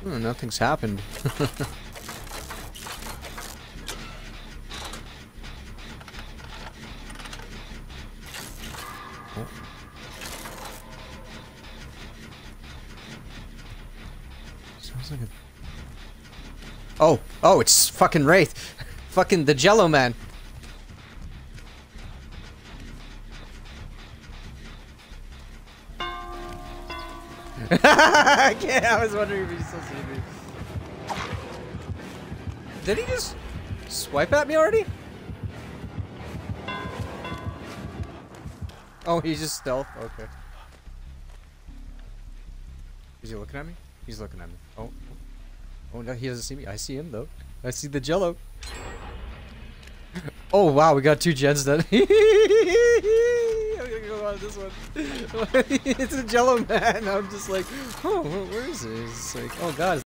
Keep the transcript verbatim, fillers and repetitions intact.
Oh, nothing's happened. Oh. Sounds like a... Oh, oh, it's fucking Wraith. Fucking the Jello man. I can't, I was wondering if he still see me. Did he just swipe at me already? Oh, he's just stealth? Okay. Is he looking at me? He's looking at me. Oh. Oh, no, he doesn't see me. I see him, though. I see the Jello. Oh, wow, we got two gens done. I'm gonna go on this one. It's a Jello man. I'm just like, oh, where is it? It's like, oh, God.